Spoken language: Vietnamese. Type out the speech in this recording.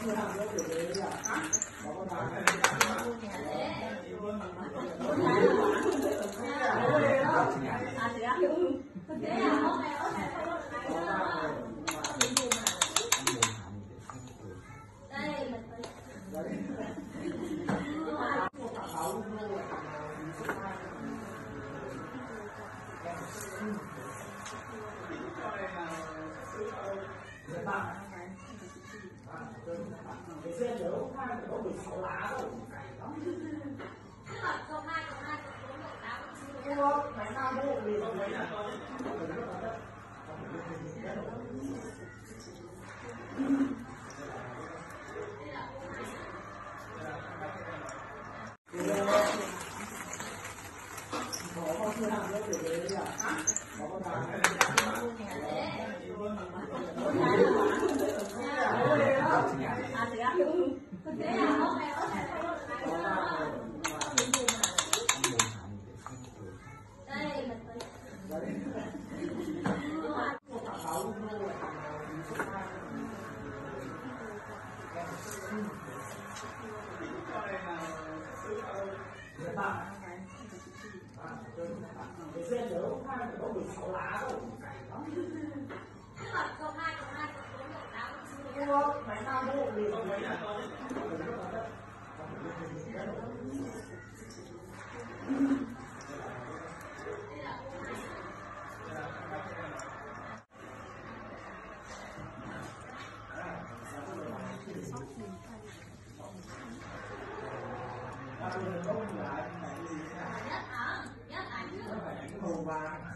Xe chở hoa có 16 lá rồi. Bánh bao bộ thì có mấy là xe chở hoa có 16 lá rồi. Bánh bao bộ thì có mấy là Hãy subscribe cho kênh Ghiền Mì Gõ để không bỏ lỡ những video hấp dẫn.